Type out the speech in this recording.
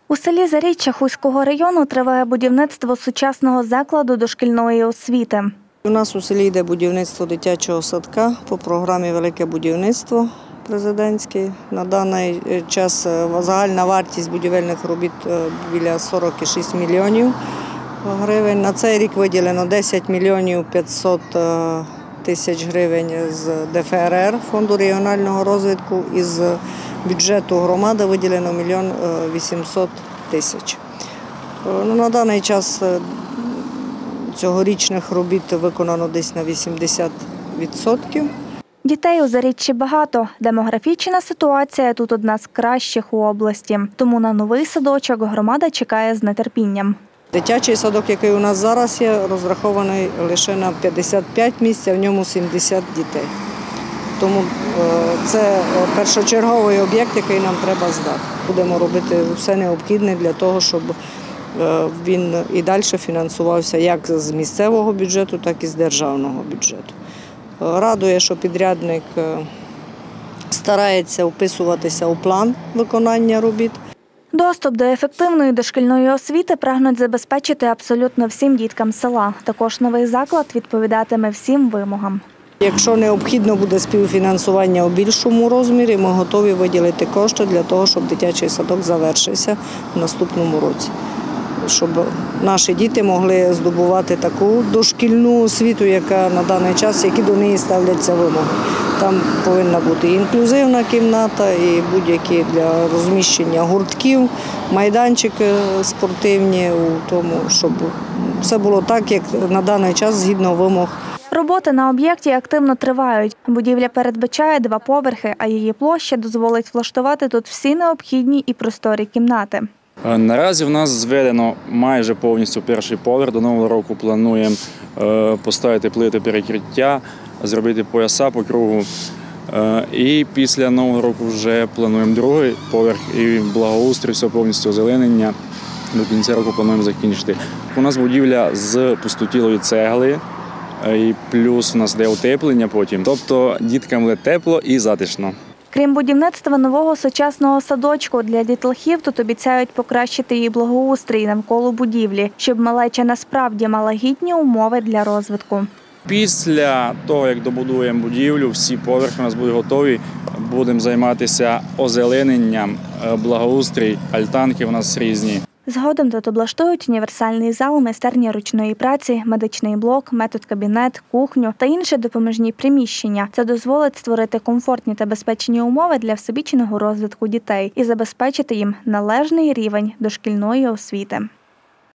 У селі Заріччя Хуського району триває будівництво сучасного закладу дошкільної освіти. У нас у селі йде будівництво дитячого садка по програмі «Велике будівництво» президентське. На даний час загальна вартість будівельних робіт біля 46 мільйонів гривень. На цей рік виділено 10 мільйонів 500 тисяч гривень з ДФРР, Фонду регіонального розвитку, із бюджету громади виділено 1 мільйон 800 тисяч. На даний час цьогорічних робіт виконано десь на 80%. Дітей у Заріччі багато. Демографічна ситуація тут одна з кращих у області. Тому на новий садочок громада чекає з нетерпінням. Дитячий садок, який у нас зараз є, розрахований лише на 55 місць, а в ньому 70 дітей. Тому це першочерговий об'єкт, який нам треба здати. Будемо робити все необхідне для того, щоб він і далі фінансувався як з місцевого бюджету, так і з державного бюджету. Радує, що підрядник старається вписуватися у план виконання робіт. Доступ до ефективної дошкільної освіти прагнуть забезпечити абсолютно всім діткам села. Також новий заклад відповідатиме всім вимогам. Якщо необхідно буде співфінансування у більшому розмірі, ми готові виділити кошти для того, щоб дитячий садок завершився в наступному році. Щоб наші діти могли здобувати таку дошкільну освіту, яка на даний час, які до неї ставляться вимоги. Там повинна бути і інклюзивна кімната, і будь-які для розміщення гуртків, майданчики спортивні, у тому, щоб все було так, як на даний час згідно вимог. Роботи на об'єкті активно тривають. Будівля передбачає 2 поверхи, а її площа дозволить влаштувати тут всі необхідні і просторі кімнати. Наразі в нас зведено майже повністю перший поверх. До Нового року плануємо поставити плити перекриття, зробити пояса по кругу. І після Нового року вже плануємо другий поверх і благоустрій, все повністю озеленення. До кінця року плануємо закінчити. У нас будівля з пустотілої цегли, і плюс у нас йде утеплення потім. Тобто діткам буде тепло і затишно. Крім будівництва нового сучасного садочку, для дітлахів тут обіцяють покращити і благоустрій навколо будівлі, щоб малеча насправді мала гідні умови для розвитку. Після того, як добудуємо будівлю, всі поверхи у нас будуть готові, будемо займатися озелененням, благоустрій, альтанки у нас різні. Згодом тут облаштують універсальний зал, майстерня ручної праці, медичний блок, медкабінет, кухню та інші допоміжні приміщення. Це дозволить створити комфортні та безпечні умови для всебічного розвитку дітей і забезпечити їм належний рівень дошкільної освіти.